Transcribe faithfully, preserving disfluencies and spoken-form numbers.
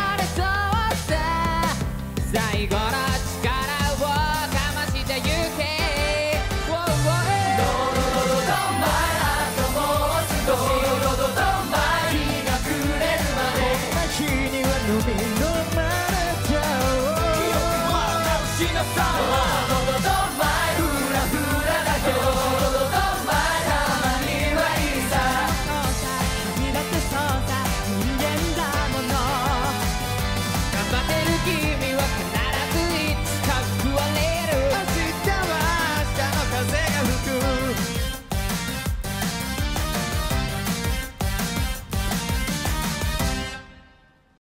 れそうさ最後の力をかましてゆけ Wow, wow. ドドドドドンマイあともう少しドドドドンマイ日が暮れるまで日には飲み飲まれちゃおう記憶は直しなさい